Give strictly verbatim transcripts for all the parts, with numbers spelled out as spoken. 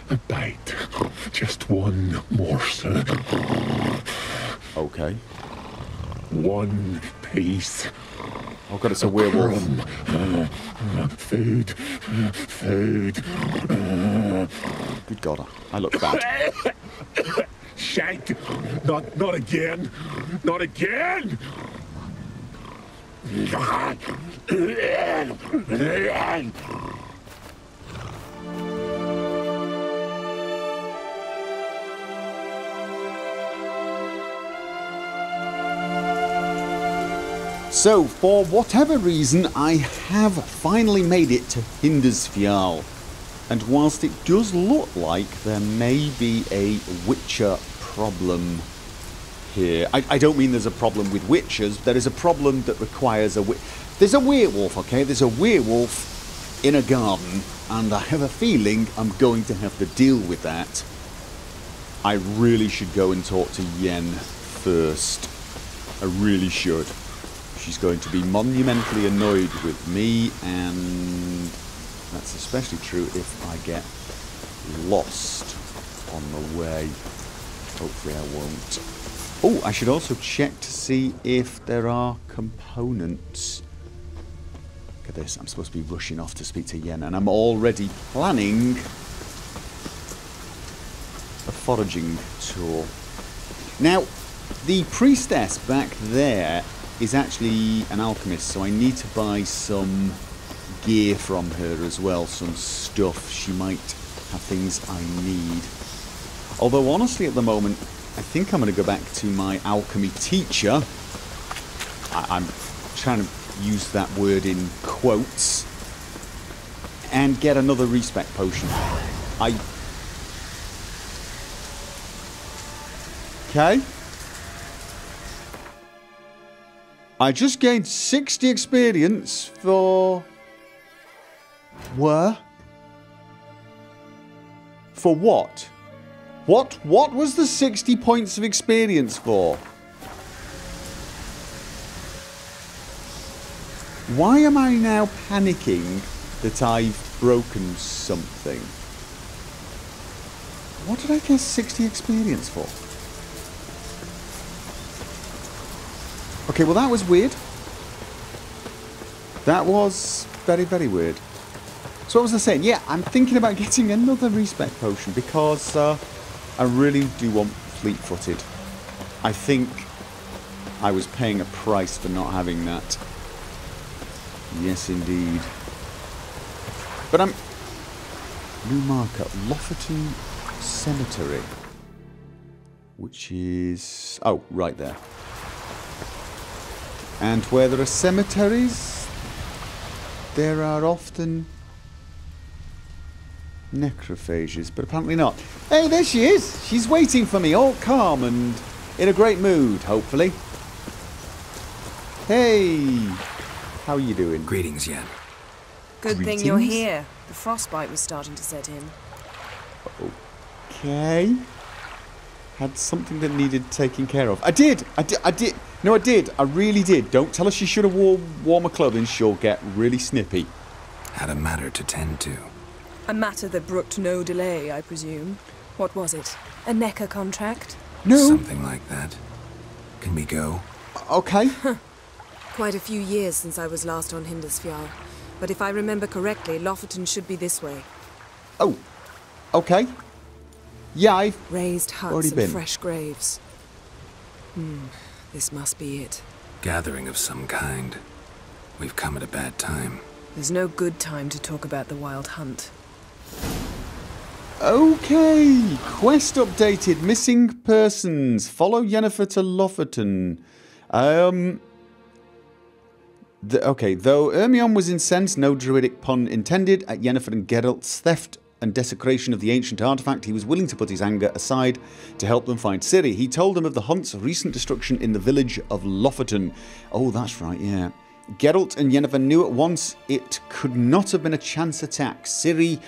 a bite. Just one morsel. Okay. One piece. Oh god, it's a werewolf. Uh, uh, food. Uh, food. Uh. Good god, I look bad. Shank! Not, not again! Not again! So, for whatever reason, I have finally made it to Hindarsfjall. And whilst it does look like there may be a Witcher problem here, I, I don't mean there's a problem with witches, there is a problem that requires a... There's a werewolf, okay? There's a werewolf in a garden, and I have a feeling I'm going to have to deal with that. I really should go and talk to Yen first. I really should. She's going to be monumentally annoyed with me, and that's especially true if I get lost on the way. Hopefully I won't. Oh, I should also check to see if there are components. Look at this, I'm supposed to be rushing off to speak to Yen, and I'm already planning a foraging tour. Now, the priestess back there is actually an alchemist, so I need to buy some gear from her as well, some stuff. She might have things I need. Although honestly at the moment, I think I'm going to go back to my alchemy teacher. I I'm trying to use that word in quotes. And get another respec potion. I... Okay. I just gained sixty experience for... Where? For what? What? What was the sixty points of experience for? Why am I now panicking that I've broken something? What did I get sixty experience for? Okay, well that was weird. That was very, very weird. So what was I saying? Yeah, I'm thinking about getting another respec potion because uh, I really do want fleet-footed. I think I was paying a price for not having that. Yes, indeed. But I'm... New marker. Lofoten Cemetery. Which is... Oh, right there. And where there are cemeteries, there are often necrophages, but apparently not. Hey, there she is! She's waiting for me, all calm and in a great mood, hopefully. Hey! How are you doing? Greetings, Yen. Good Greetings? thing you're here. The frostbite was starting to set in. Okay. Had something that needed taking care of. I did! I did! I did! No, I did. I really did. Don't tell her she should have worn warmer clothing. She'll get really snippy. Had a matter to tend to. A matter that brooked no delay, I presume. What was it? A Necker contract? No. Something like that. Can we go? Okay. Quite a few years since I was last on Hindarsfjall. But if I remember correctly, Lofoten should be this way. Oh. Okay. Yeah, I've Raised huts already and been. fresh graves. Hmm. This must be it. Gathering of some kind. We've come at a bad time. There's no good time to talk about the Wild Hunt. Okay. Quest updated. Missing persons. Follow Yennefer to Lofoten. Um... The, okay, though Ermion was incensed, no druidic pun intended, at Yennefer and Geralt's theft and desecration of the ancient artifact, he was willing to put his anger aside to help them find Ciri. He told them of the Hunt's recent destruction in the village of Lofoten. Oh, that's right, yeah. Geralt and Yennefer knew at once it could not have been a chance attack. Ciri...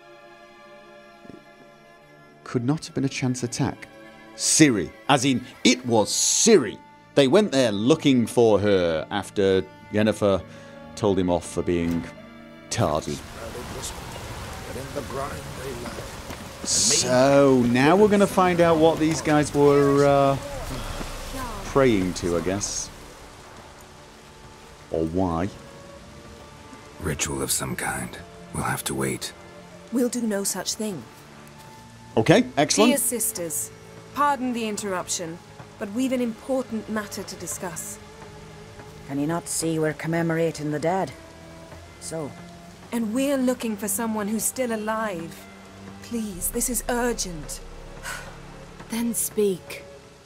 Could not have been a chance attack. Ciri. As in, it was Ciri. They went there looking for her after Yennefer told him off for being tardy. But in the grind they lie. So, now we're going to find out what these guys were uh, praying to, I guess. Or why. Ritual of some kind. We'll have to wait. We'll do no such thing. Okay, excellent. Dear sisters, pardon the interruption, but we've an important matter to discuss. Can you not see we're commemorating the dead? So? And we're looking for someone who's still alive. Please, this is urgent. Then speak.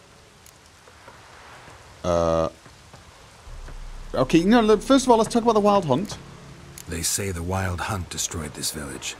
Uh... Okay, no, look, first of all, let's talk about the Wild Hunt. They say the Wild Hunt destroyed this village.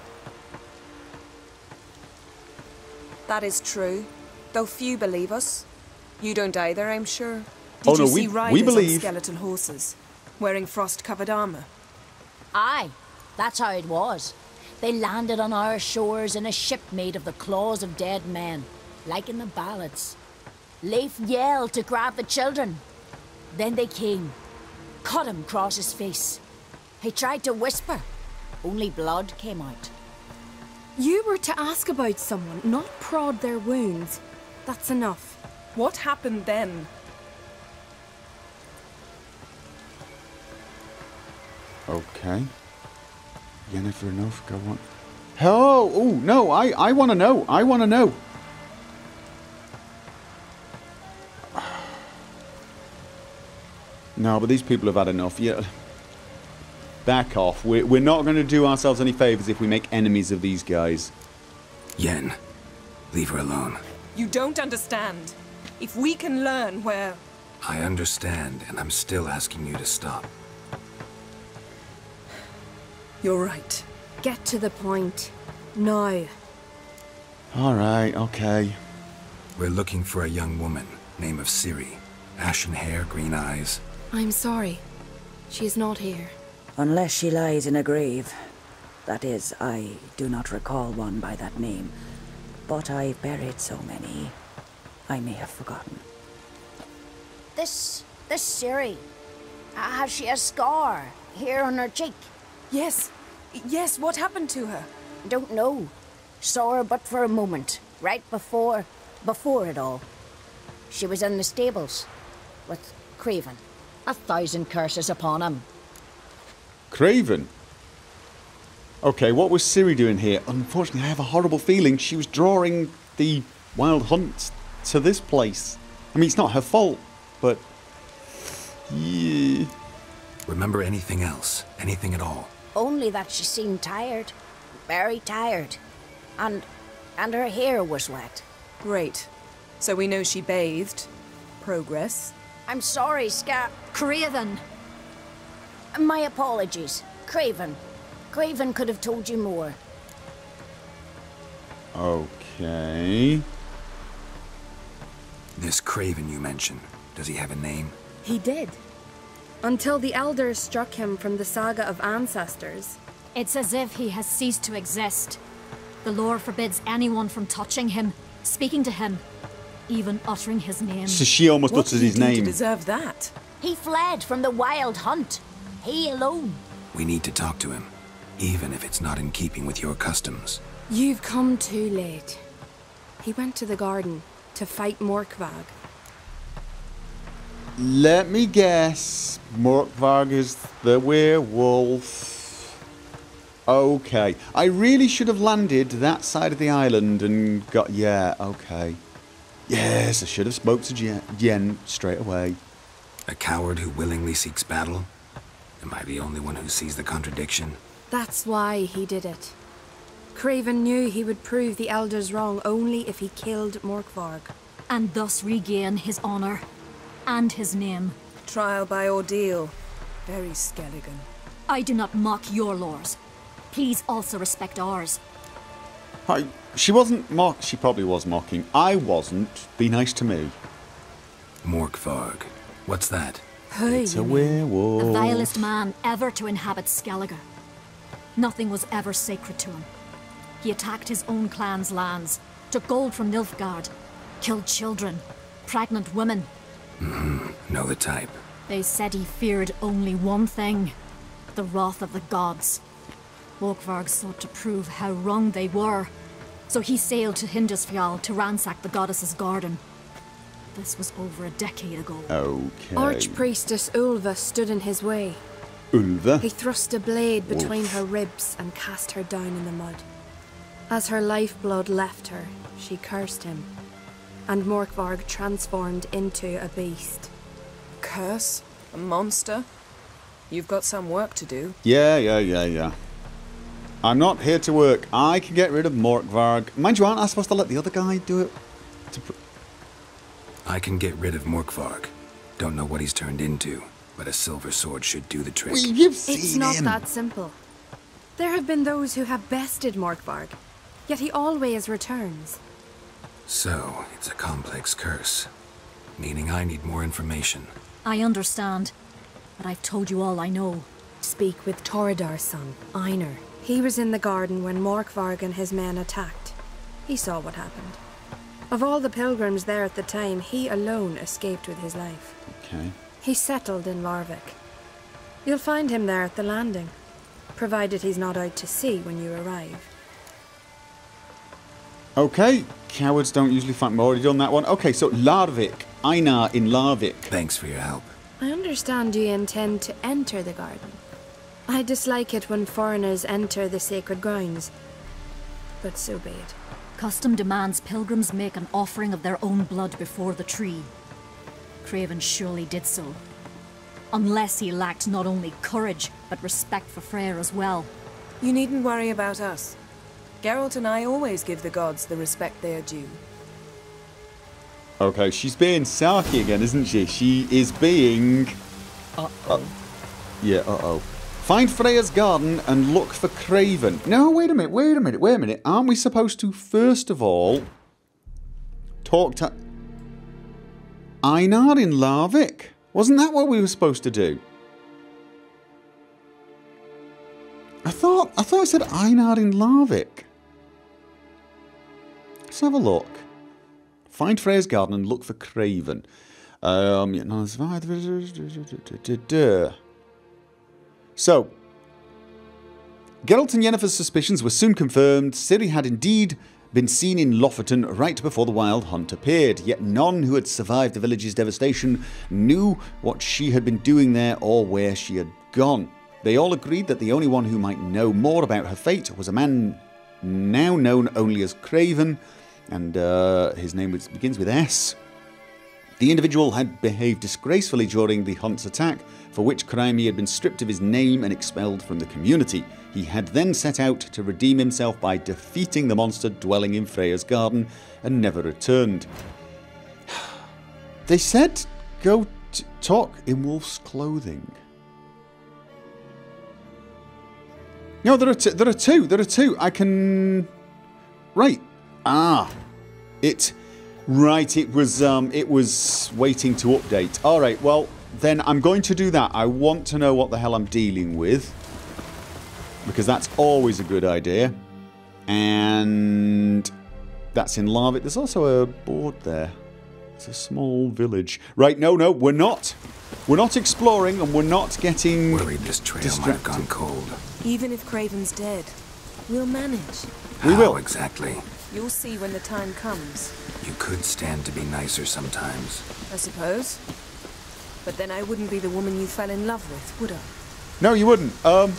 That is true, though few believe us. You don't either, I'm sure. Did Oh, no, you see we- we riders believe. on skeleton horses, wearing frost-covered armor? Aye, that's how it was. They landed on our shores in a ship made of the claws of dead men, like in the ballads. Leif yelled to grab the children. Then they came, cut him across his face. He tried to whisper, only blood came out. You were to ask about someone, not prod their wounds. That's enough. What happened then? Okay. Yennefer enough, go on. Oh, oh, no, I, I want to know. I want to know. No, but these people have had enough. Yeah. Back off. We're, we're not going to do ourselves any favours if we make enemies of these guys. Yen, leave her alone. You don't understand. If we can learn where... I understand, and I'm still asking you to stop. You're right. Get to the point. Now. Alright, okay. We're looking for a young woman, name of Ciri. Ashen hair, green eyes. I'm sorry. She is not here. Unless she lies in a grave. That is, I do not recall one by that name. But I've buried so many, I may have forgotten. This, this Ciri, has she a scar here on her cheek? Yes. Yes, what happened to her? Don't know. Saw her but for a moment, right before, before it all. She was in the stables with Craven. A thousand curses upon him. Craven? Okay, what was Ciri doing here? Unfortunately, I have a horrible feeling she was drawing the Wild Hunt to this place. I mean, it's not her fault, but... yeah. Remember anything else? Anything at all? Only that she seemed tired. Very tired. And, and her hair was wet. Great. So we know she bathed. Progress. I'm sorry, Scar... Craven! My apologies. Craven. Craven could have told you more. Okay... This Craven you mentioned, does he have a name? He did. Until the elders struck him from the saga of ancestors. It's as if he has ceased to exist. The lore forbids anyone from touching him, speaking to him, even uttering his name. So she almost What uttered did he his do name. to deserve that? He fled from the Wild Hunt. He alone. We need to talk to him, even if it's not in keeping with your customs. You've come too late. He went to the garden to fight Morkvag. Let me guess. Morkvag is the werewolf. Okay. I really should have landed that side of the island and got... yeah, okay. Yes, I should have spoke to Jen, Yen straight away. A coward who willingly seeks battle? Am I the only one who sees the contradiction? That's why he did it. Craven knew he would prove the elders wrong only if he killed Morkvarg. And thus regain his honor and his name. Trial by ordeal. Very Skelligan. I do not mock your laws. Please also respect ours. I, she wasn't mock. She probably was mocking. I wasn't. Be nice to me. Morkvarg. What's that? Hey, It's a you mean. werewolf. The vilest man ever to inhabit Skellige. Nothing was ever sacred to him. He attacked his own clan's lands, took gold from Nilfgaard, killed children, pregnant women. Mm-hmm. Know the type. They said he feared only one thing, the wrath of the gods. Morkvarg sought to prove how wrong they were, So he sailed to Hindisfjall to ransack the goddess's garden. This was over a decade ago. Okay. Archpriestess Ulva stood in his way. Ulva? He thrust a blade between Oof. her ribs and cast her down in the mud. As her lifeblood left her, she cursed him, and Morkvarg transformed into a beast. Curse? A monster? You've got some work to do. Yeah, yeah, yeah, yeah. I'm not here to work. I can get rid of Morkvarg. Mind you, aren't I supposed to let the other guy do it? To pr I can get rid of Morkvarg. Don't know what he's turned into, but a silver sword should do the trick. well, you've seen It's not him. that simple. There have been those who have bested Morkvarg, yet he always returns. So, it's a complex curse, meaning I need more information. I understand, but I've told you all I know. Speak with Toradar's son, Einar. He was in the garden when Morkvarg and his men attacked. He saw what happened. Of all the pilgrims there at the time, he alone escaped with his life. Okay. He settled in Larvik. You'll find him there at the landing, provided he's not out to sea when you arrive. Okay. Cowards don't usually fight. I've already done that one. Okay, so Larvik. Einar in Larvik. Thanks for your help. I understand you intend to enter the garden. I dislike it when foreigners enter the sacred grounds, but so be it. Custom demands pilgrims make an offering of their own blood before the tree. Craven surely did so. Unless he lacked not only courage, but respect for Freyr as well. You needn't worry about us. Geralt and I always give the gods the respect they are due. Okay, she's being sarky again, isn't she? She is being... Uh-oh. Uh, yeah, uh-oh. Find Freya's garden and look for Craven. No, wait a minute, wait a minute, wait a minute. Aren't we supposed to, first of all, talk to Einar in Larvik? Wasn't that what we were supposed to do? I thought, I thought I said Einar in Larvik. Let's have a look. Find Freya's garden and look for Craven. Um, yeah, no, so, Geralt and Yennefer's suspicions were soon confirmed. Ciri had indeed been seen in Lofoten right before the Wild Hunt appeared, yet none who had survived the village's devastation knew what she had been doing there or where she had gone. They all agreed that the only one who might know more about her fate was a man now known only as Craven, and uh, his name was, begins with S. The individual had behaved disgracefully during the Hunt's attack, for which crime he had been stripped of his name and expelled from the community. He had then set out to redeem himself by defeating the monster dwelling in Freya's garden and never returned. They said go t talk in wolf's clothing. No, there are t there are two. There are two. I can. Right. Ah. It. Right. It was. Um. It was waiting to update. All right. Well, then I'm going to do that. I want to know what the hell I'm dealing with, because that's always a good idea. And that's in Larvik. There's also a board there. It's a small village. Right. No. No. We're not. We're not exploring, and we're not getting. Worried this trail might have gone cold. Even if Craven's dead, we'll manage. We will. How exactly? You'll see when the time comes. You could stand to be nicer sometimes. I suppose. But then I wouldn't be the woman you fell in love with, would I? No, you wouldn't. Um,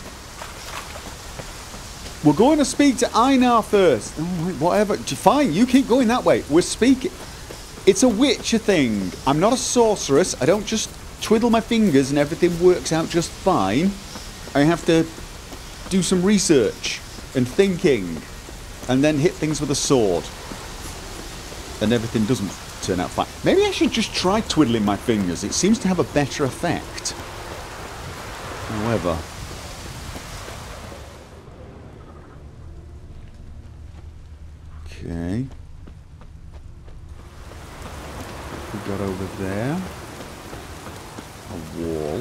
we're going to speak to Einar first. Oh, wait, whatever. Fine, you keep going that way. We're speaking. It's a Witcher thing. I'm not a sorceress. I don't just twiddle my fingers and everything works out just fine. I have to do some research and thinking and then hit things with a sword. And everything doesn't turn out fine. Maybe I should just try twiddling my fingers. It seems to have a better effect. However... Okay. We got over there. A wall.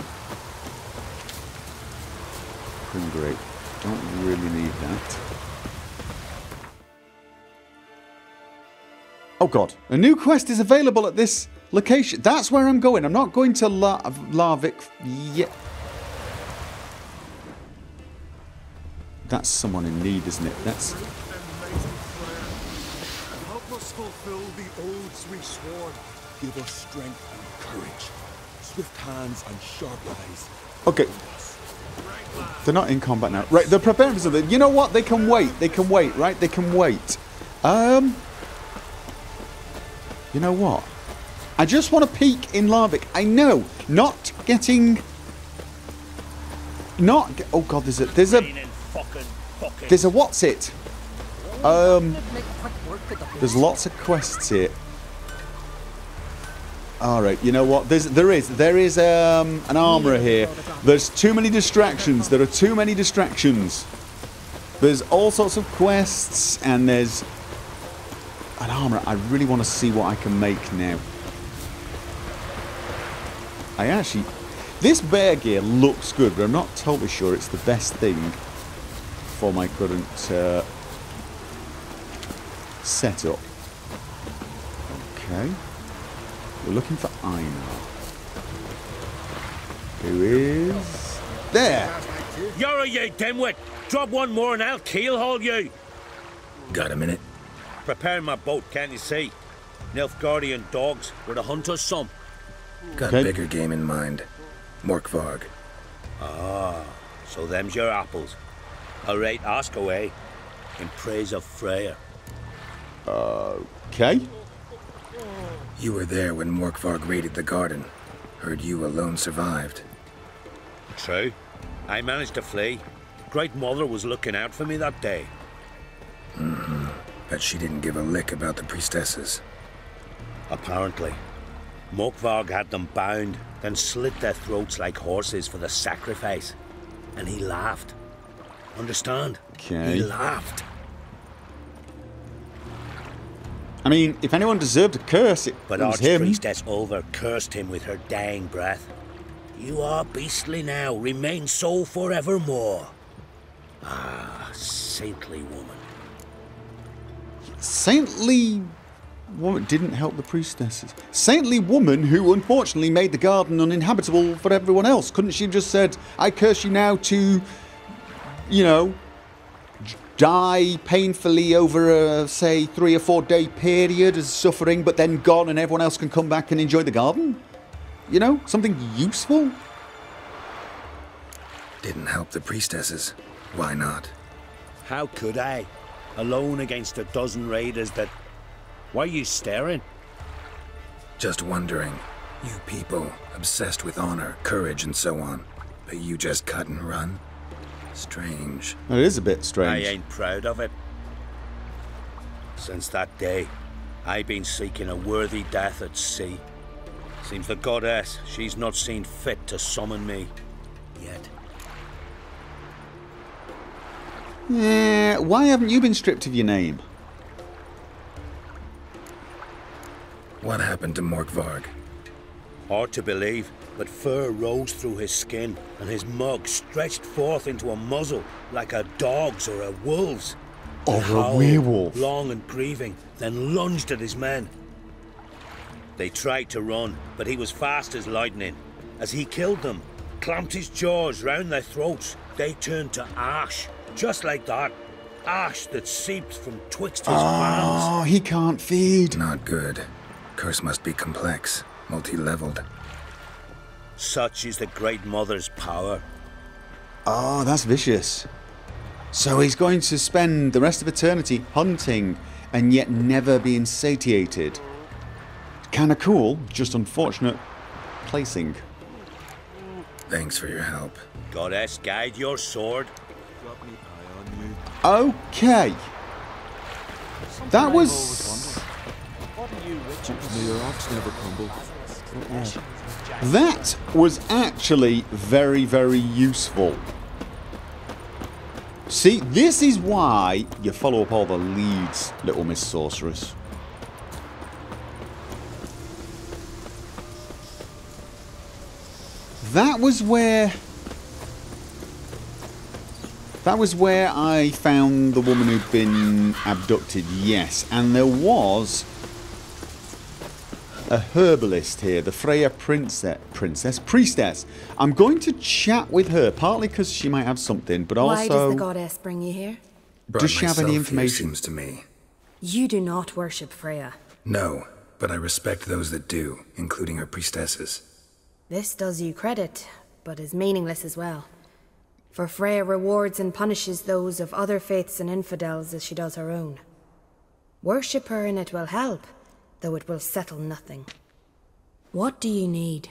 Pretty great. Don't really need that. Oh god, a new quest is available at this location. That's where I'm going. I'm not going to La Larvik yet. That's someone in need, isn't it? That's... us fulfill the oaths we swore. Give us strength and courage, swift hands and sharp eyes. Okay. They're not in combat now. Right, they're preparing for something. You know what? They can wait. They can wait, right? They can wait. Um... You know what? I just want to peek in Larvik. I know, not getting... Not... Get, oh god, there's a... There's a... There's a what's it? Um... There's lots of quests here. Alright, you know what? There's, there is. There is um, an armourer here. There's too many distractions. There are too many distractions. There's all sorts of quests, and there's... an armourer. I really want to see what I can make now. I actually... This bear gear looks good, but I'm not totally sure it's the best thing for my current uh, setup. Okay. We're looking for Einar. Who is... There! You're you dimwit! Drop one more and I'll keelhaul you! Got a minute? Preparing my boat, can't you see? Nilfgaardian dogs were the hunter's son. Got Okay. bigger game in mind. Morkvarg. Ah, so them's your apples. Alright, ask away. In praise of Freya. Okay. You were there when Morkvarg raided the garden. Heard you alone survived. True. I managed to flee. Great Mother was looking out for me that day. Mm-hmm. Bet she didn't give a lick about the priestesses. Apparently. Morkvarg had them bound, then slit their throats like horses for the sacrifice. And he laughed. Understand? Okay. He laughed. I mean, if anyone deserved a curse, it But was him. Archpriestess Ulver cursed him with her dying breath. You are beastly now, remain so forevermore. Ah, saintly woman. Saintly woman didn't help the priestesses. Saintly woman who unfortunately made the garden uninhabitable for everyone else. Couldn't she have just said, I curse you now to, you know, die painfully over a, say, three or four day period as suffering, but then gone and everyone else can come back and enjoy the garden? You know, something useful? Didn't help the priestesses. Why not? How could I? Alone against a dozen raiders that... Why are you staring? Just wondering. You people, obsessed with honor, courage, and so on. But you just cut and run? Strange. It is a bit strange. I ain't proud of it. Since that day, I've been seeking a worthy death at sea. Seems the goddess, she's not seen fit to summon me. Yet. Yeah, why haven't you been stripped of your name? What happened to Morkvarg? Hard to believe, but fur rose through his skin, and his mug stretched forth into a muzzle, like a dog's or a wolf's. Or He a howled, werewolf. long and grieving, then lunged at his men. They tried to run, but he was fast as lightning. As he killed them, clamped his jaws round their throats, they turned to ash, just like that. Ash that seeped from twixt his fangs. Oh, he can't feed. Not good. Curse must be complex, multi-leveled. Such is the Great Mother's power. Oh, that's vicious. So he's going to spend the rest of eternity hunting and yet never being satiated. Kinda cool, just unfortunate placing. Thanks for your help. Goddess, guide your sword. Okay. That was... May your ox never crumble. That was actually very, very useful. See, this is why you follow up all the leads, Little Miss Sorceress. That was where... That was where I found the woman who'd been abducted, yes. And there was a herbalist here, the Freya Princess, Princess? Priestess. I'm going to chat with her, partly because she might have something, but also... Why does the goddess bring you here? Brought Does she have any myself here, information? seems to me. You do not worship Freya. No, but I respect those that do, including her priestesses. This does you credit, but is meaningless as well. For Freya rewards and punishes those of other faiths and infidels as she does her own. Worship her and it will help, though it will settle nothing. What do you need?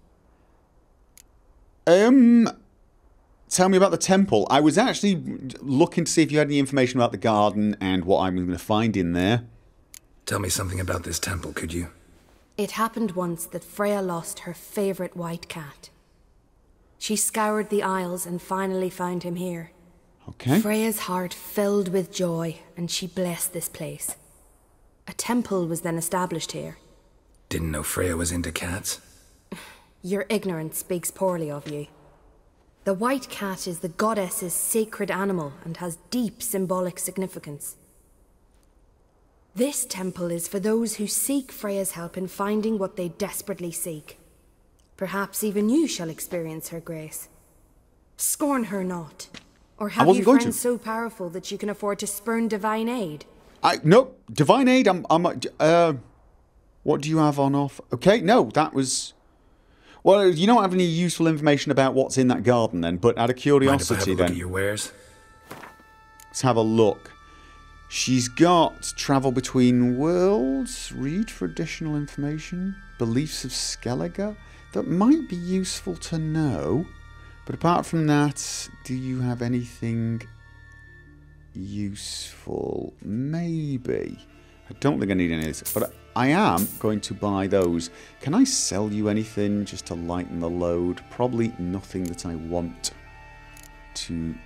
Um, tell me about the temple. I was actually looking to see if you had any information about the garden and what I'm going to find in there. Tell me something about this temple, could you? It happened once that Freya lost her favorite white cat. She scoured the Isles and finally found him here. Okay. Freya's heart filled with joy, and she blessed this place. A temple was then established here. Didn't know Freya was into cats. Your ignorance speaks poorly of you. The white cat is the goddess's sacred animal and has deep symbolic significance. This temple is for those who seek Freya's help in finding what they desperately seek. Perhaps even you shall experience her grace. Scorn her not. Or have you friends so powerful that you can afford to spurn divine aid? I no divine aid. I'm. I'm. Uh, what do you have on offer? Okay, no, that was. Well, you don't have any useful information about what's in that garden, then. But out of curiosity, Mind if I have a look then at your wares? Let's have a look. She's got travel between worlds, read for additional information, beliefs of Skellige. That might be useful to know. But apart from that, do you have anything useful? Maybe. I don't think I need any of this. But I am going to buy those. Can I sell you anything just to lighten the load? Probably nothing that I want to...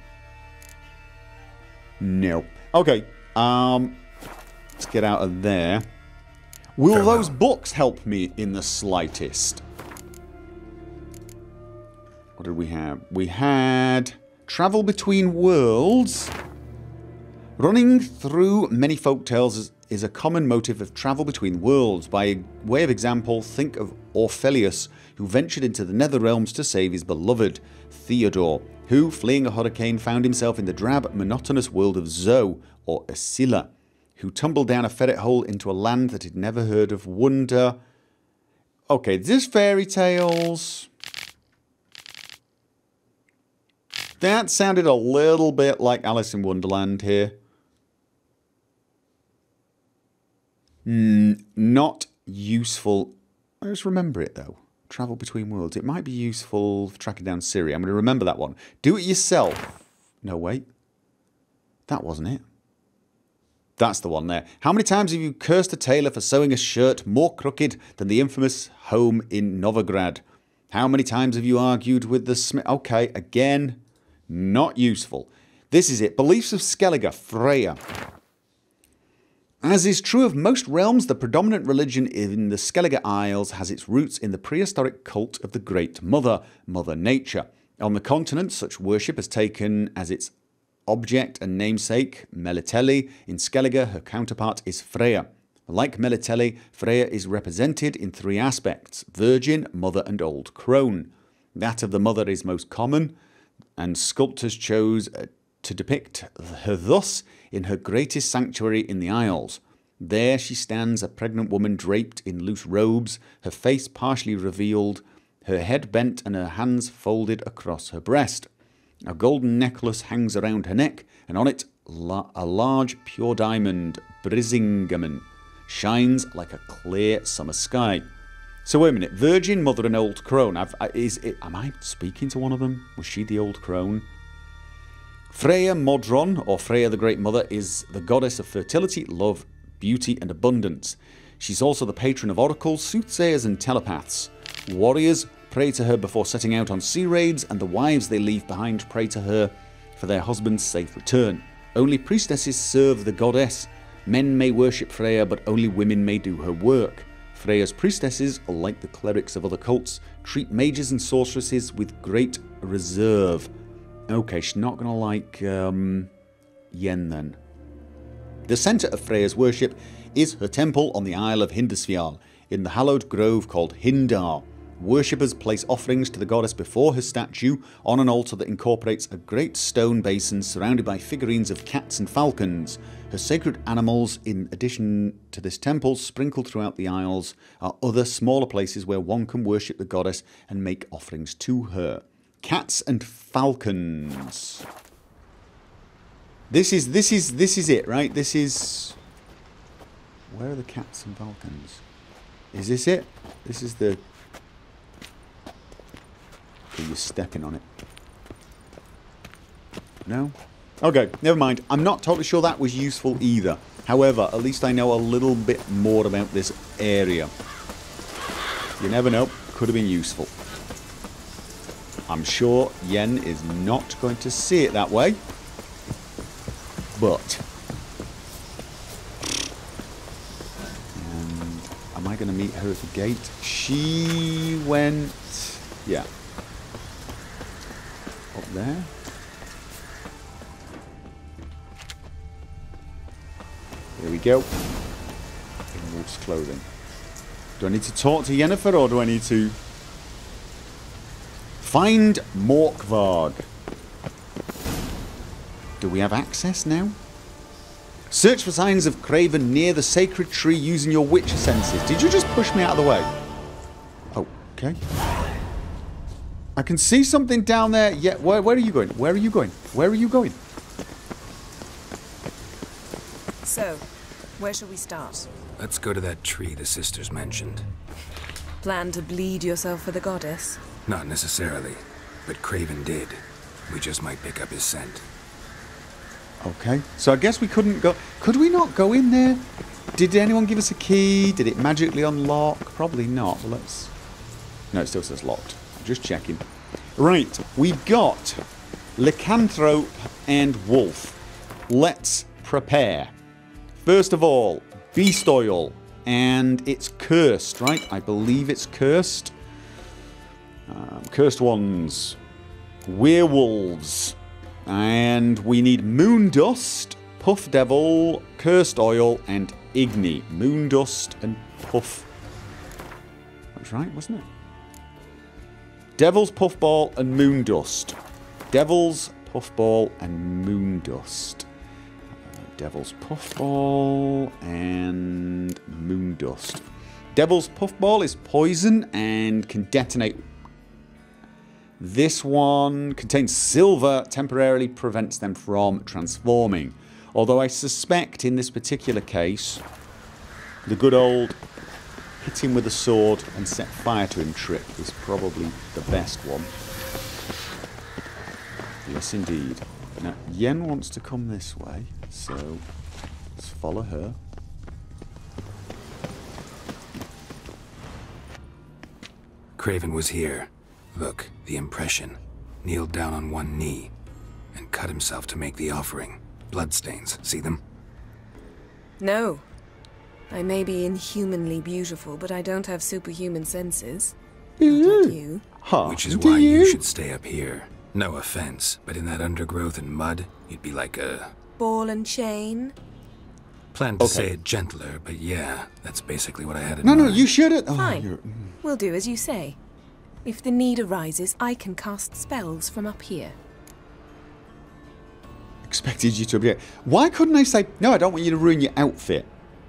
No. Okay. Um, let's get out of there. Will Farewell. those books help me in the slightest? What did we have? We had travel between worlds. Running through many folktales is, is a common motive of travel between worlds. By way of example, think of Orpheus, who ventured into the nether realms to save his beloved, Theodore, who, fleeing a hurricane, found himself in the drab, monotonous world of Zo, or Escilla, who tumbled down a ferret hole into a land that he'd never heard of. Wonder. Okay, this fairy tales. That sounded a little bit like Alice in Wonderland here. Mm, not useful. I just remember it though. Travel between worlds. It might be useful for tracking down Ciri. I'm going to remember that one. Do it yourself. No, wait. That wasn't it. That's the one there. How many times have you cursed a tailor for sewing a shirt more crooked than the infamous home in Novigrad? How many times have you argued with the smith? Okay, again, not useful. This is it. Beliefs of Skellige, Freya. As is true of most realms, the predominant religion in the Skellige Isles has its roots in the prehistoric cult of the Great Mother, Mother Nature. On the continent, such worship has taken as its object and namesake Melitele. In Skellige, her counterpart is Freya. Like Melitele, Freya is represented in three aspects: virgin, mother and old crone. That of the mother is most common, and sculptors chose to depict her thus in her greatest sanctuary in the Isles. There she stands, a pregnant woman draped in loose robes, her face partially revealed, her head bent and her hands folded across her breast. A golden necklace hangs around her neck, and on it la a large pure diamond, Brisingamen, shines like a clear summer sky. So wait a minute, virgin, mother and old crone. I've, I, is it, am I speaking to one of them? Was she the old crone? Freya Modron, or Freya the Great Mother, is the goddess of fertility, love, beauty and abundance. She's also the patron of oracles, soothsayers and telepaths. Warriors pray to her before setting out on sea raids, and the wives they leave behind pray to her for their husband's safe return. Only priestesses serve the goddess. Men may worship Freya, but only women may do her work. Freya's priestesses, like the clerics of other cults, treat mages and sorceresses with great reserve. Okay, she's not going to like um, Yen then. The centre of Freya's worship is her temple on the Isle of Hindisfjall, in the hallowed grove called Hindar. Worshippers place offerings to the goddess before her statue on an altar that incorporates a great stone basin surrounded by figurines of cats and falcons. Her sacred animals, in addition to this temple, sprinkled throughout the Isles, are other smaller places where one can worship the goddess and make offerings to her. Cats and falcons. This is this is this is it, right? This is. Where are the cats and falcons? Is this it? This is the. You're stepping on it. No? Okay, never mind. I'm not totally sure that was useful either. However, at least I know a little bit more about this area. You never know. Could have been useful. I'm sure Yen is not going to see it that way. But... Um, am I going to meet her at the gate? She went... Yeah. Up there. Here we go. In wolf's clothing. Do I need to talk to Yennefer or do I need to find Morkvarg? Do we have access now? Search for signs of Craven near the sacred tree using your witcher senses. Did you just push me out of the way? Oh, okay. I can see something down there. Yeah, where, where are you going? Where are you going? Where are you going? So, where shall we start? Let's go to that tree the sisters mentioned. Plan to bleed yourself for the goddess? Not necessarily, but Craven did. We just might pick up his scent. Okay, so I guess we couldn't go... Could we not go in there? Did anyone give us a key? Did it magically unlock? Probably not. Well, let's... No, it still says locked. Just checking. Right, we've got Lycanthrope and Wolf. Let's prepare. First of all, beast oil. And it's cursed, right? I believe it's cursed. Um, cursed ones. Werewolves. And we need moon dust, puff devil, cursed oil, and Igni. Moon dust and puff. That's right, wasn't it? Devil's Puffball and Moon Dust. Devil's Puffball and Moon Dust. Uh, Devil's Puffball and Moon Dust. Devil's Puffball is poison and can detonate. This one contains silver, temporarily prevents them from transforming. Although I suspect in this particular case, the good old hit him with a sword and set fire to him trick is probably the best one. Yes, indeed. Now, Yen wants to come this way, so let's follow her. Craven was here. Look, the impression. Kneeled down on one knee and cut himself to make the offering. Bloodstains. See them? No. I may be inhumanly beautiful, but I don't have superhuman senses. Not like you. Huh, Which is do why you? you should stay up here. No offense, but in that undergrowth and mud, you'd be like a... Ball and chain? Planned to Okay. say it gentler, but yeah, that's basically what I had in No, mind. no, you shouldn't. Oh, Fine. you're- We'll do as you say. If the need arises, I can cast spells from up here. expected you to object. Why couldn't I say, no, I don't want you to ruin your outfit?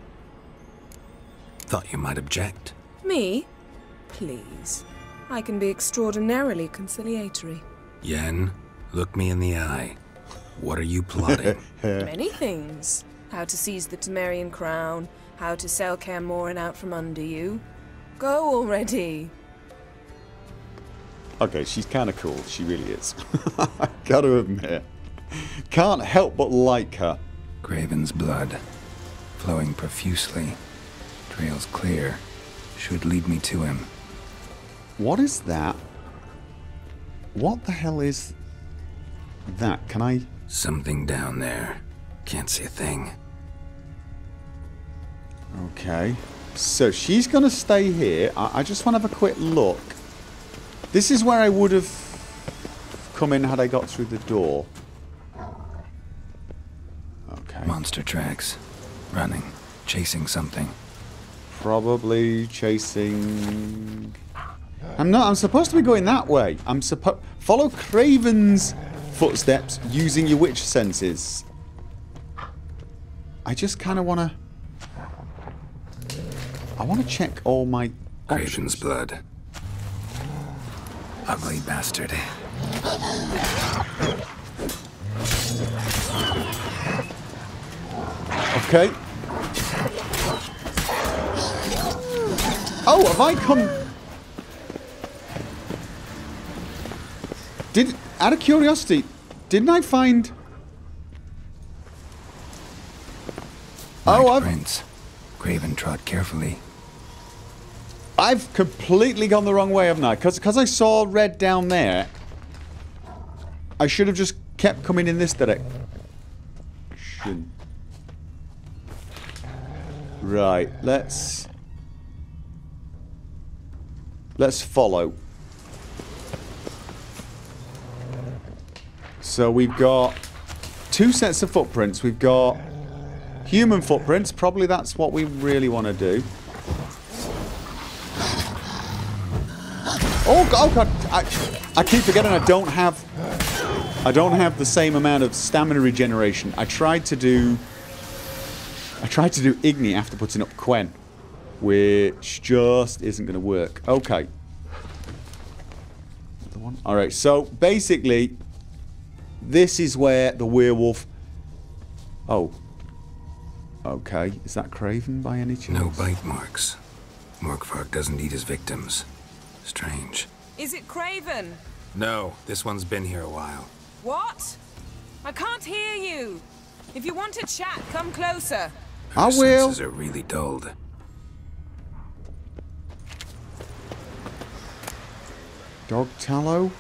Thought you might object. Me? Please. I can be extraordinarily conciliatory. Yen, look me in the eye. What are you plotting? Many things. How to seize the Temerian crown, how to sell Kaer Morhen out from under you. Go already. Okay, she's kind of cool. She really is. I gotta admit. Can't help but like her. Craven's blood, flowing profusely. Trails clear. Should lead me to him. What is that? What the hell is that? Can I... Something down there. Can't see a thing. Okay. So she's going to stay here. I, I just want to have a quick look. This is where I would have come in had I got through the door. Okay. Monster tracks. Running. Chasing something. Probably chasing... I'm not. I'm supposed to be going that way. I'm supposed... Follow Craven's footsteps using your witch senses. I just kind of want to... I want to check all my options. Craven's blood. Ugly bastard. Okay. Oh, have I come... Did... Out of curiosity, didn't I find... Right, oh, I've... Prince. Craven trod carefully. I've completely gone the wrong way, haven't I? Because because I saw red down there, I should have just kept coming in this direction. Right, let's... Let's follow. So we've got two sets of footprints. We've got human footprints. Probably that's what we really want to do. Oh, oh God! I, I keep forgetting I don't have... I don't have the same amount of stamina regeneration. I tried to do... I tried to do Igni after putting up Quen, which just isn't going to work. Okay. Another one. Alright, so basically, this is where the werewolf... Oh. Okay, is that Craven by any chance? No bite marks. Morkvarg doesn't eat his victims. Strange. Is it Craven? No, this one's been here a while. What? I can't hear you. If you want to chat, come closer. Her I will. senses are really dulled. Dog tallow?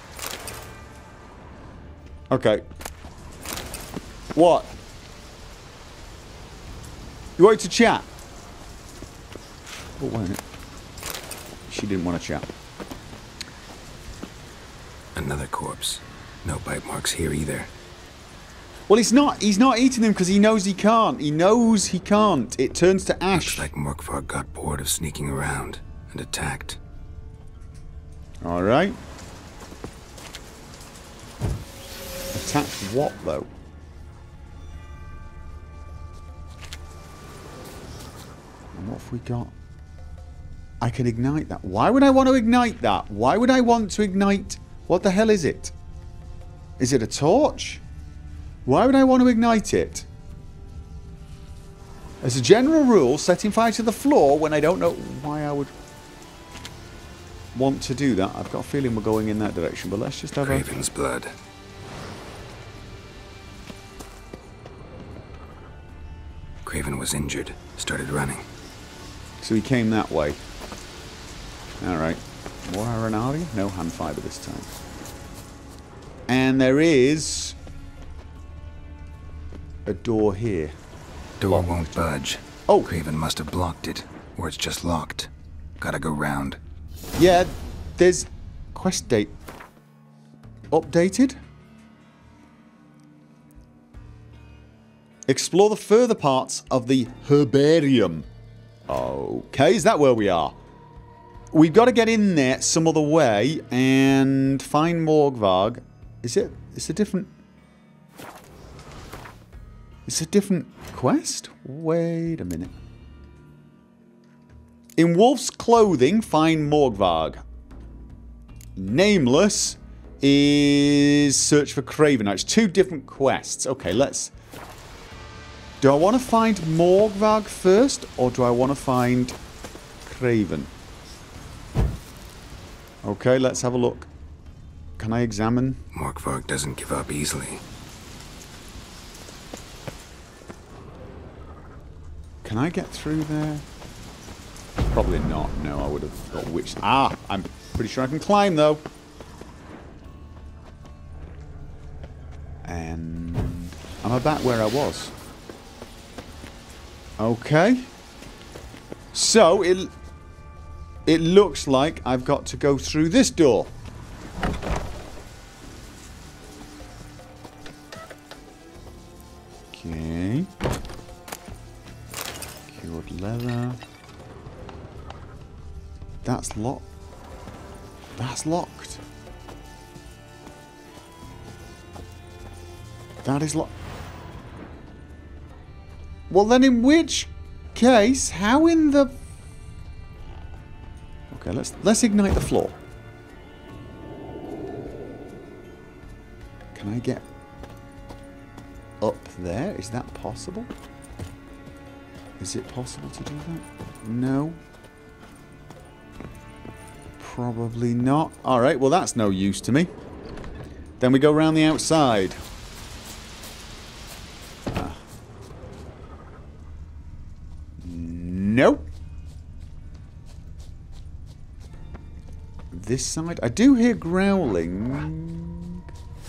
Okay. What? You want to chat? Oh, wait a minute. She didn't want to chat. Another corpse. No bite marks here either. Well, he's not. He's not eating them because he knows he can't. He knows he can't. It turns to ash. Looks like Morkvarg got bored of sneaking around and attacked. All right. Attacked what, though? And what have we got? I can ignite that. Why would I want to ignite that? Why would I want to ignite... What the hell is it? Is it a torch? Why would I want to ignite it? As a general rule, setting fire to the floor when I don't know why I would want to do that. I've got a feeling we're going in that direction, but let's just have Craven's a... Craven's blood. Craven was injured. Started running. So he came that way. Alright. More Aranari? No hand fiber this time. And there is a door here. Door won't budge. Oh! Craven must have blocked it, or it's just locked. Gotta go round. Yeah, there's quest date updated. Explore the further parts of the herbarium. Okay, is that where we are? We've got to get in there some other way and find Morkvarg. Is it? It's a different... It's a different quest? Wait a minute. In Wolf's Clothing, find Morkvarg. Nameless is search for Craven. Now, it's two different quests. Okay, let's... Do I want to find Morkvarg first, or do I want to find Craven? Okay, let's have a look. Can I examine? Morkvarg doesn't give up easily. Can I get through there? Probably not. No, I would have got witch. Ah, I'm pretty sure I can climb though. And I'm about where I was. Okay. So it it looks like I've got to go through this door. Okay. Cured leather. That's locked. That's locked. That is locked. Well, then in which case, how in the... Okay, let's let's ignite the floor. Can I get up there? Is that possible? Is it possible to do that? No. Probably not. Alright, well that's no use to me. Then we go around the outside. Ah. Nope. This side? I do hear growling.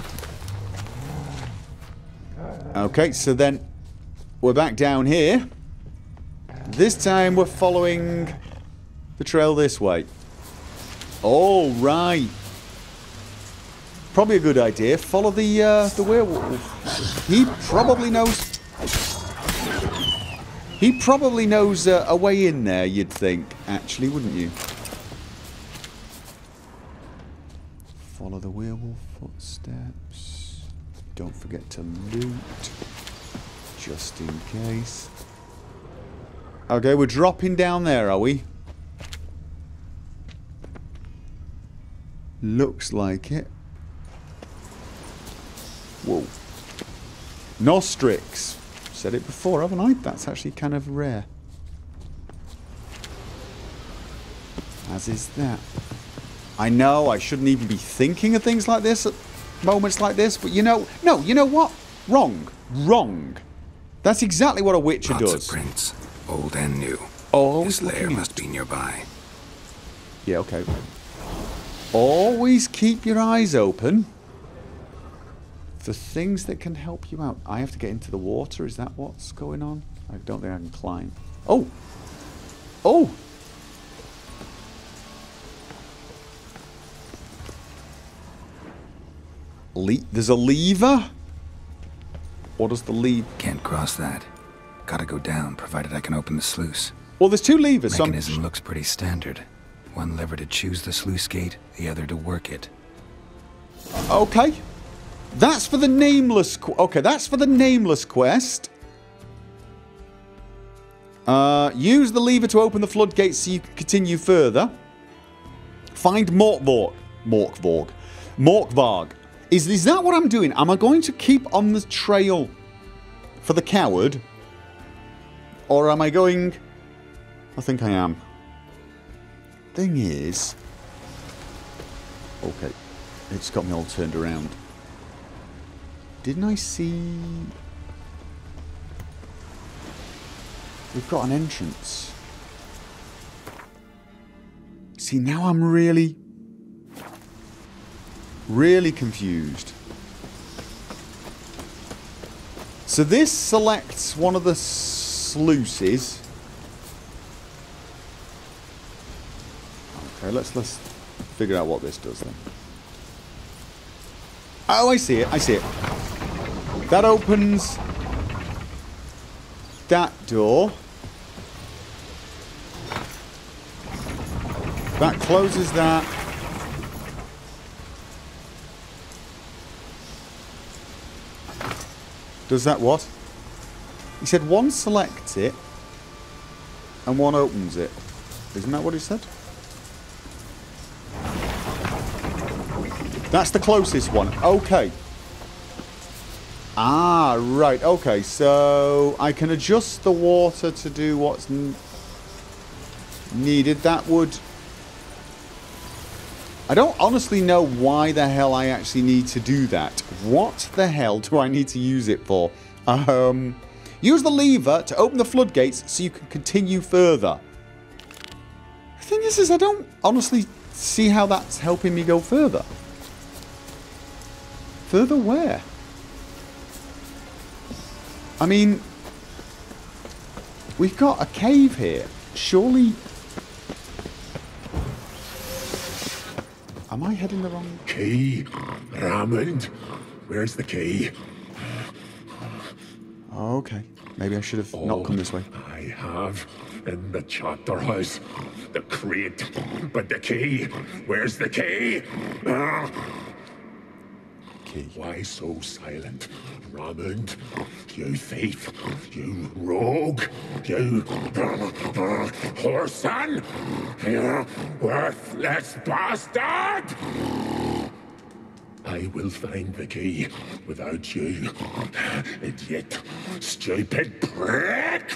Okay, so then we're back down here. This time we're following the trail this way. All right. Probably a good idea. Follow the uh, the werewolf. He probably knows. He probably knows uh, a way in there. You'd think, actually, wouldn't you? Follow the werewolf footsteps. Don't forget to loot, just in case. Okay, we're dropping down there, are we? Looks like it. Whoa. Nostrix. Said it before, haven't I? That's actually kind of rare. As is that. I know I shouldn't even be thinking of things like this at moments like this, but you know... No, you know what? Wrong. Wrong. That's exactly what a Witcher Lots does. of prints, old and new. Oh, this lair must be nearby. Yeah, okay. Always keep your eyes open for things that can help you out. I have to get into the water. Is that what's going on? I don't think I can climb. Oh! Oh! Le There's a lever? What does the lever... Can't cross that. Gotta go down, provided I can open the sluice. Well, there's two levers. Mechanism so looks pretty standard. One lever to choose the sluice gate, the other to work it. Okay. That's for the nameless... Qu okay, that's for the nameless quest. Uh, use the lever to open the floodgates so you can continue further. Find Morkvarg. Morkvarg. Morkvarg. Is, is that what I'm doing? Am I going to keep on the trail for the coward? Or am I going... I think I am. Thing is... Okay. It's got me all turned around. Didn't I see... We've got an entrance. See, now I'm really... Really confused. So this selects one of the sluices. Okay, let's let's figure out what this does then. Oh, I see it. I see it. That opens that door. That closes that. Does that what? He said one selects it and one opens it. Isn't that what he said? That's the closest one. Okay. Ah, right. Okay, so I can adjust the water to do what's n needed. That would... I don't honestly know why the hell I actually need to do that. What the hell do I need to use it for? Um, use the lever to open the floodgates so you can continue further. The thing is, is I don't honestly see how that's helping me go further. Further where? I mean, we've got a cave here. Surely... Am I heading the wrong... Key. Raymond. Where's the key? Okay. Maybe I should have not come this way. I have in the chapter house the crate, but the key. Where's the key? Ah. Key. Why so silent, Ramond? You thief! You rogue! You uh, uh, whoreson! You worthless bastard! I will find the key without you, idiot, stupid prick!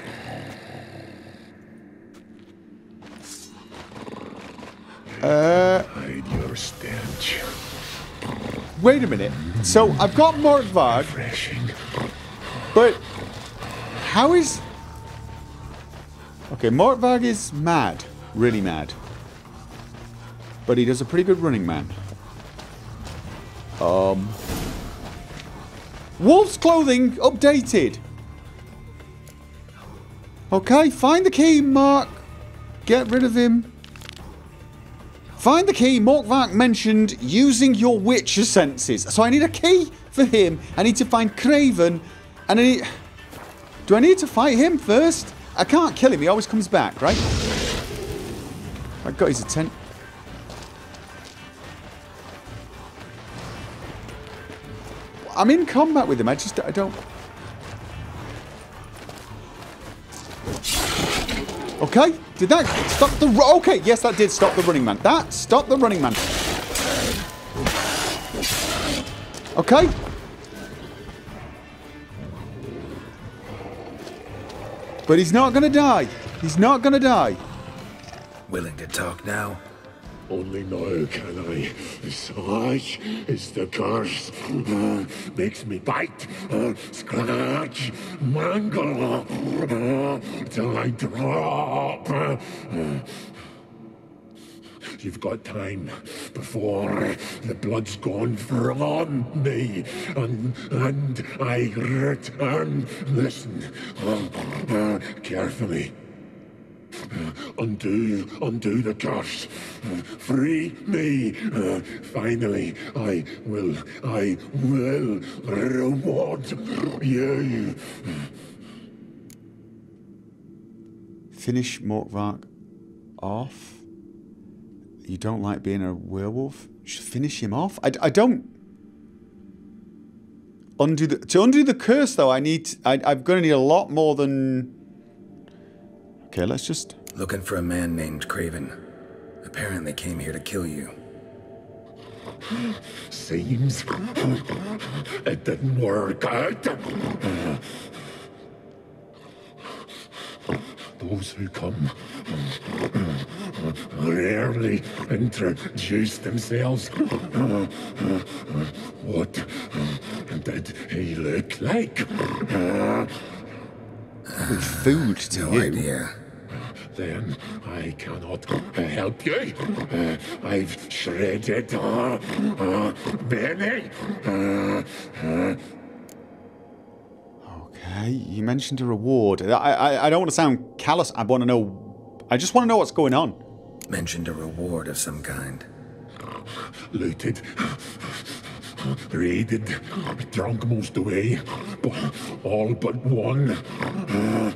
Uh, Hide your stench. Wait a minute. So I've got Morkvarg, Refreshing. but how is? Okay, Morkvarg is mad, really mad, but he does a pretty good running man. Um, Wolf's clothing updated. Okay, find the key, Mark. Get rid of him. Find the key Morkvarg mentioned using your Witcher senses. So I need a key for him. I need to find Craven. And I need... Do I need to fight him first? I can't kill him. He always comes back, right? I got his attention. I'm in combat with him. I just... I don't... Okay, did that stop the... Okay, yes, that did stop the running man. That stopped the running man. Okay. But he's not going to die. He's not going to die. Willing to talk now? Only now can I. Such is the curse. Uh, makes me bite, uh, scratch, mangle, uh, till I drop. Uh, You've got time before the blood's gone from me, and and I return. Listen, uh, uh, carefully. Uh, undo, undo the curse. Uh, free me. Uh, finally, I will, I will reward you. Finish Morkvarg off. You don't like being a werewolf? You should finish him off. I, I don't. Undo the to undo the curse though. I need. I, I'm going to need a lot more than. Okay, let's just... Looking for a man named Craven. Apparently came here to kill you. Seems it didn't work out. Those who come rarely introduce themselves. What did he look like? With food to no you. idea. Then I cannot help you. Uh, I've shredded uh, uh, many. Uh, uh. Okay, you mentioned a reward. I, I, I don't want to sound callous. I want to know... I just want to know what's going on. Mentioned a reward of some kind. Looted. Raided. Drunk most away. All but one. Uh,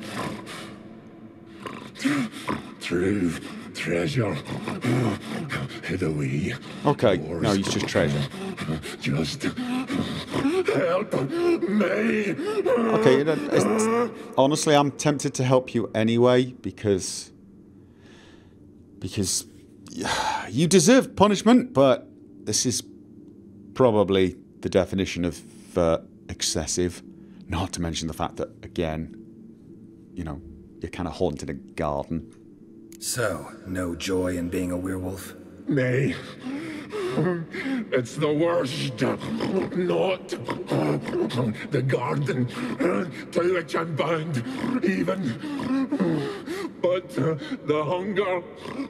True treasure hid away. Okay, no, it's just treasure. Just help me. Okay, it's, honestly, I'm tempted to help you anyway because because you deserve punishment, but this is probably the definition of uh, excessive. Not to mention the fact that, again, you know, you're kind of haunted a garden. So, no joy in being a werewolf? Nay. It's the worst. Not the garden to which I'm bound, even. But the hunger.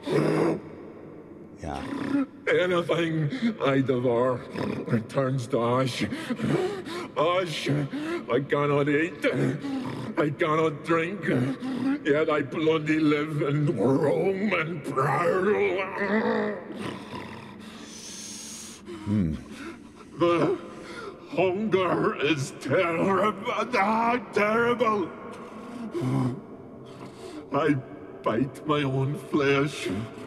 Yeah. Anything I devour returns to ash. Ash I cannot eat. I cannot drink. Yet I bloody live and roam and prowl. Hmm. The hunger is terrible. Ah, terrible. I bite my own flesh.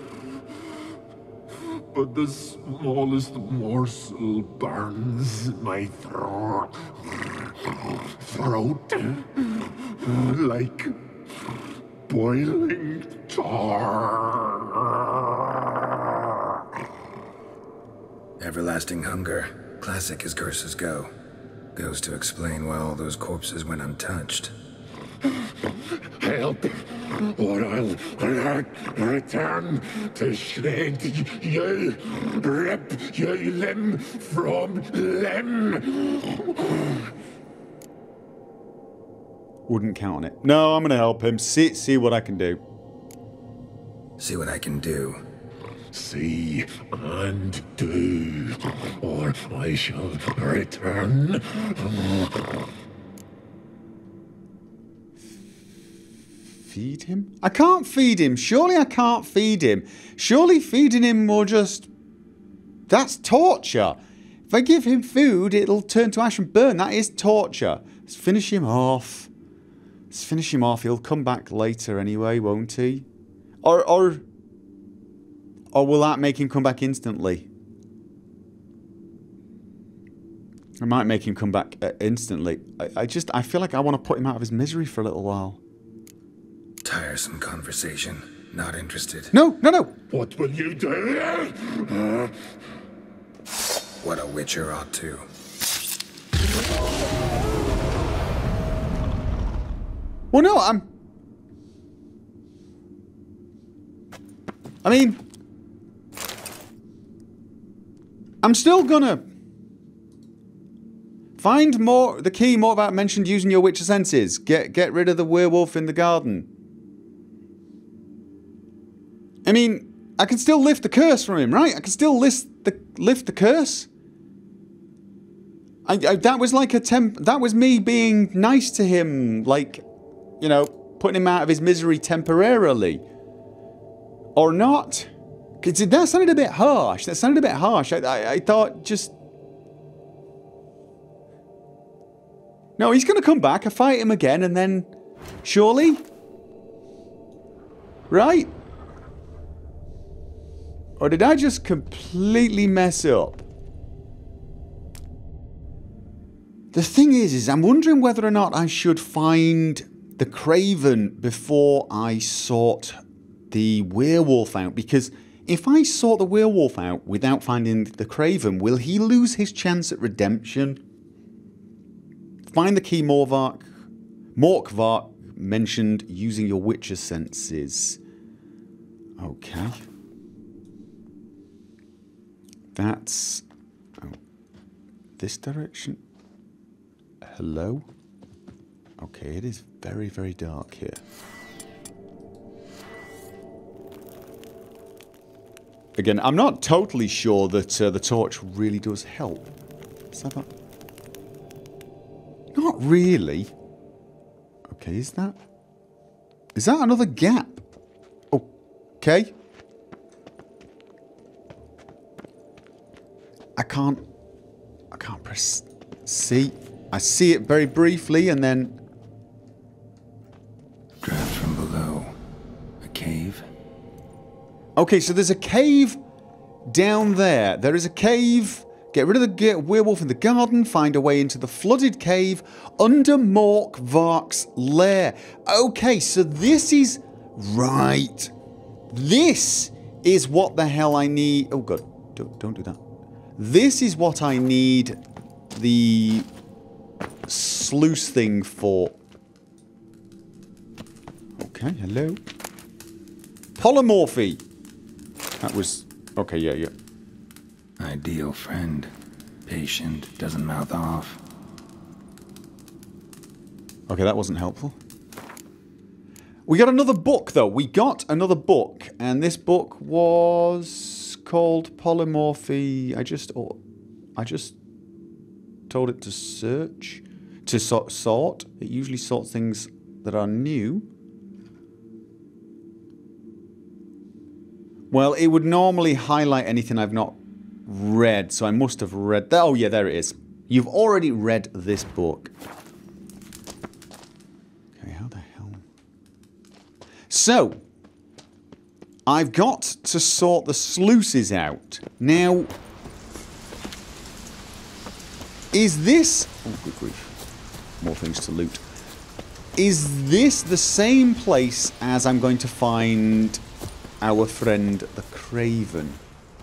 But the smallest morsel burns my throat. Throat. Like boiling tar. Everlasting hunger. Classic as curses go. Goes to explain why all those corpses went untouched. Help, or I'll return to shred you, rip you limb from limb. Wouldn't count on it. No, I'm gonna help him. See, see what I can do. See what I can do. See and do, or I shall return. Feed him? I can't feed him. Surely I can't feed him. Surely feeding him will just... That's torture. If I give him food, it'll turn to ash and burn. That is torture. Let's finish him off. Let's finish him off. He'll come back later anyway, won't he? Or... or Or will that make him come back instantly? I might make him come back uh, instantly. I, I just, I feel like I want to put him out of his misery for a little while. Tiresome conversation. Not interested. No, no, no. What will you do? Uh, what a witcher ought to. Well, no, I'm... I mean... I'm still gonna... Find more... The key Morkvark mentioned using your witcher senses. Get, get rid of the werewolf in the garden. I mean, I can still lift the curse from him, right? I can still lift the, lift the curse. I, I, that was like a temp... That was me being nice to him. Like, you know, putting him out of his misery temporarily. Or not. That sounded a bit harsh. That sounded a bit harsh. I, I, I thought just... No, he's going to come back. I fight him again and then... Surely? Right? Or did I just completely mess up? The thing is, is I'm wondering whether or not I should find the Craven before I sort the werewolf out. Because if I sort the werewolf out without finding the Craven, will he lose his chance at redemption? Find the key Morkvark. Morkvark mentioned using your witcher senses. Okay. That's... Oh, this direction. Hello? Okay, it is very, very dark here. Again, I'm not totally sure that uh, the torch really does help. Is that... Not really. Okay, is that... Is that another gap? Okay. I can't... I can't press... See? I see it very briefly and then... Draft from below. A cave? Okay, so there's a cave down there. There is a cave... Get rid of the werewolf in the garden, find a way into the flooded cave under Morkvark's lair. Okay, so this is... Right. This is what the hell I need... Oh god, don't, don't do that. This is what I need the sluice thing for. Okay, hello. Polymorphy. That was... Okay, yeah, yeah. Ideal friend. Patient, doesn't mouth off. Okay, that wasn't helpful. We got another book, though. We got another book. And this book was called Polymorphy. I just... Oh, I just told it to search. To so sort. It usually sorts things that are new. Well, it would normally highlight anything I've not read, so I must have read that. Oh yeah, there it is. You've already read this book. Okay, how the hell? So, I've got to sort the sluices out. Now, is this... Oh, good grief. More things to loot. Is this the same place as I'm going to find our friend the Craven?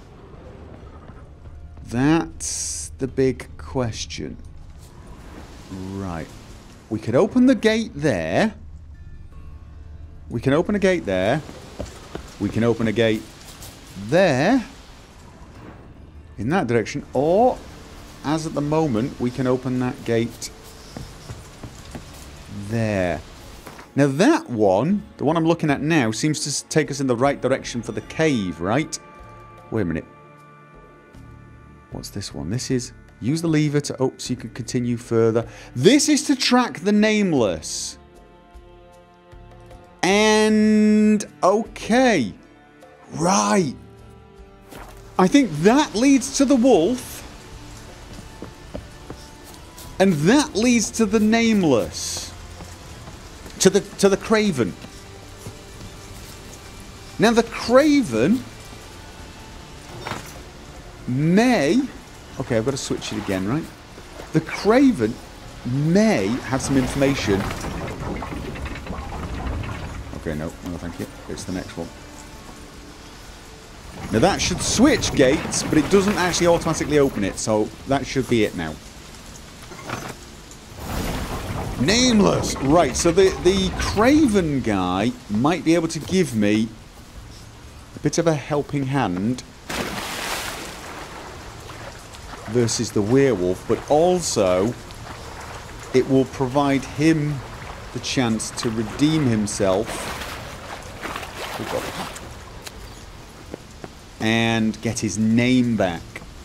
That's the big question. Right. We could open the gate there. We can open a gate there. We can open a gate there. In that direction. Or, as at the moment, we can open that gate there. Now that one, the one I'm looking at now, seems to take us in the right direction for the cave, right? Wait a minute. What's this one? This is... Use the lever to... Oh, so you can continue further. This is to track the Nameless. And... Okay. Right. I think that leads to the wolf. And that leads to the Nameless. To the, to the Craven. Now the Craven... may... Okay, I've got to switch it again, right? The Craven may have some information. Okay, no. No, thank you. It's the next one. Now that should switch gates, but it doesn't actually automatically open it, so that should be it now. Nameless! Right, so the, the Craven guy might be able to give me a bit of a helping hand versus the werewolf, but also it will provide him the chance to redeem himself and get his name back,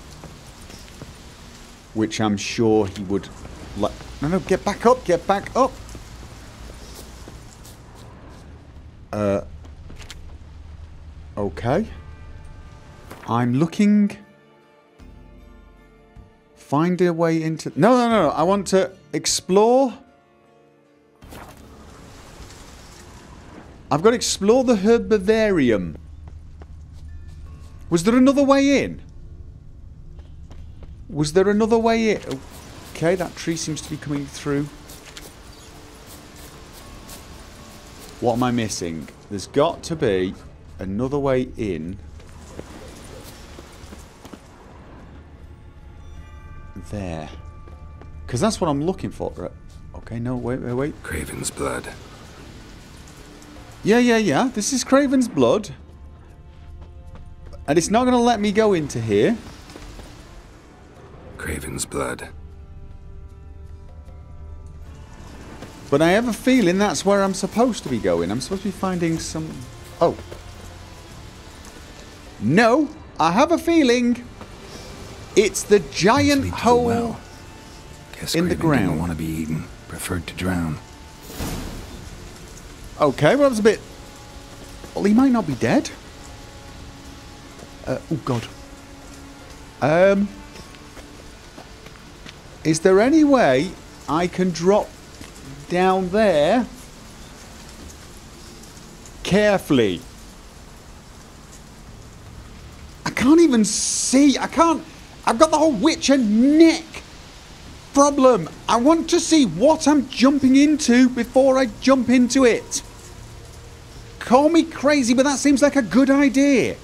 which I'm sure he would like. No, no, get back up, get back up. Uh, okay. I'm looking... Find a way into... No, no, no, no. I want to explore... I've got to explore the herbivarium. Was there another way in? Was there another way in? Okay, that tree seems to be coming through. What am I missing? There's got to be another way in. There. Because that's what I'm looking for. Right. Okay, no, wait, wait, wait. Craven's blood. Yeah, yeah, yeah. This is Craven's blood. And it's not going to let me go into here. Craven's blood. But I have a feeling that's where I'm supposed to be going. I'm supposed to be finding some... Oh. No, I have a feeling... It's the giant hole well. Guess in Craven the ground. Didn't want to be eaten. Preferred to drown. Okay, well, that was a bit... Well, he might not be dead. Uh, oh, God. Um... Is there any way I can drop down there carefully? I can't even see. I can't... I've got the whole Witcher neck problem. I want to see what I'm jumping into before I jump into it. Call me crazy, but that seems like a good idea.